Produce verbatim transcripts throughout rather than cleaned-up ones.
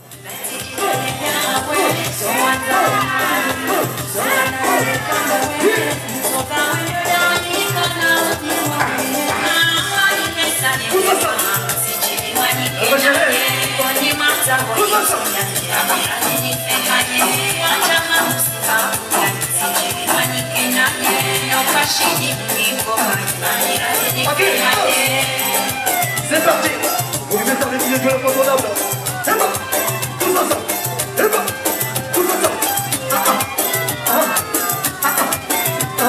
C'est parti. Vous devez terminer de l'incontournable. C'est bon. Tous ensemble. C'est bon. Tous ensemble. Ah ah. Ah ah. Ah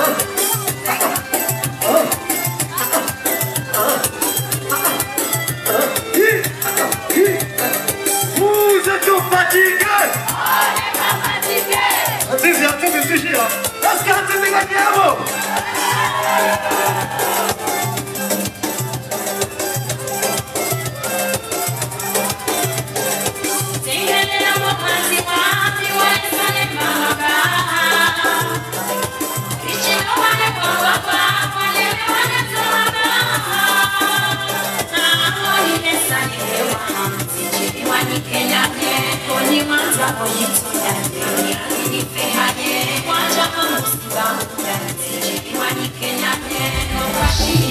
ah. Vous êtes fatigués? On n'est pas fatigués. Attendez, attendez, c'est chiant. Est-ce que vous avez gagné un mot? Kenya,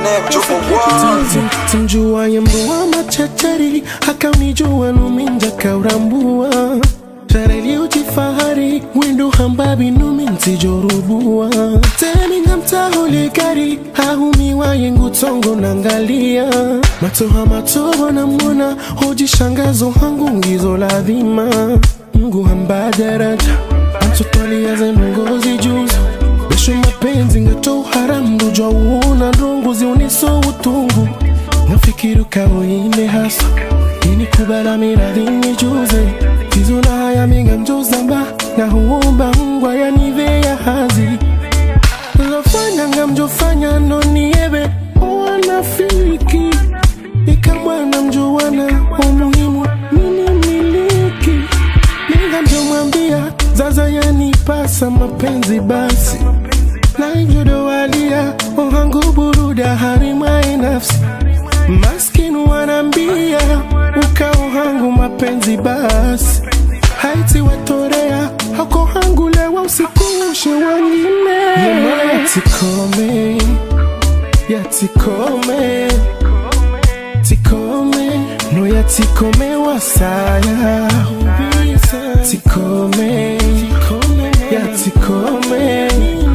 name Jopo One. Simjua yembuwa machachari, hakamijua numinja kaurambua. Chareli ujifahari, windu hambabi numinti jorubua. Temi ngamtaholi gari, hahumiwa yengu tongo nangalia. Matoha matoho na mwana, hoji shangazo hangu ngizo la dhima. Mungu hamba daraja, antutwali ya zenungozi juzo. Besho mapenzi ngato haramdu, jwa uona ndongozi uniso utungu. Nafikiru kao ine hasa, ini kubala miradini juze. Tizo na haya minga mjozamba, na huomba mngwa ya nive ya hazi. Lofanya nga mjofanya noni ebe, wana fiki. Ikamwana mjowana, umuhimu nini miliki. Minga mjomwambia, zaza ya nipasa mapenzi basi. Na injodo walia, ohangu buruda harimai nafsi. Maskinu wanambia, ukao hangu mapenzi basi. Haiti watorea, hako hangu lewa usikushe wangine. Yema yatikome, yatikome, tikome, no yatikome wasaya. Tikome, yatikome,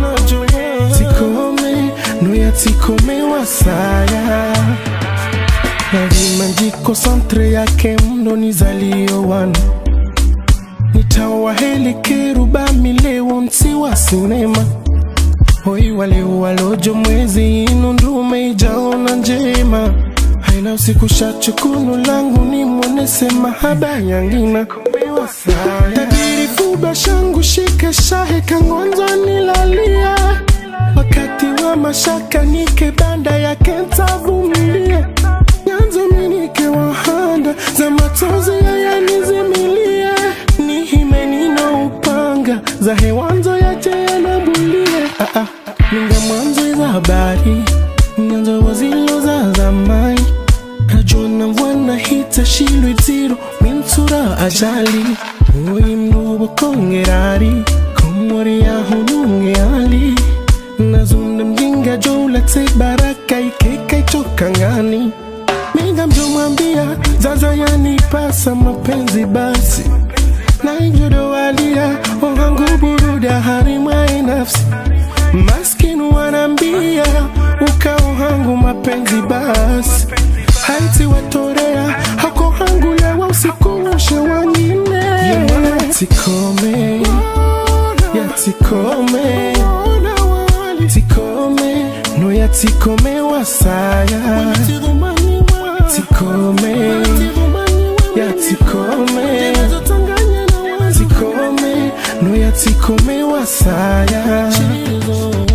tikome, no yatikome wasaya. Navima njiko santre yake mndo nizalio wana. Nitawa heli keruba milewo mtiwa sinema. Hoi wale walojo mwezi inu ndume ijaona njema. Haina usiku shachukunu langu ni mwone sema haba yangina. Tabiri fuba shangu shike shahe kangonzo nilalia. Wakati wa mashaka nike banda ya kenta vumilia. Nyanzo minike wahanda za matozi ya yanizimilia. Ni hime nino upanga za hewanzo ya jaya na bulia. Ah ah, minga mwanzo za habari, nyanzo wazilo za zamai. Rajona wana hita shilu itiro, mintura ajali. Uwi mnubo kongerari, kumori ya hununge ali. Nazunda mjinga jola te baraka ikeka itoka ngani. Minga mjomwambia, zaza ya nipasa mapenzi basi. Na injodo walia, ohangu buruda harimai nafsi. Maskinu wanambia, ukao hangu mapenzi basi. Haiti watorea, hako hangu lewa usikushe wangine. Yema yatikome, yatikome, tikome, no yatikome wasaya. Tikome, yatikome, tikome, no yatikome wasaya.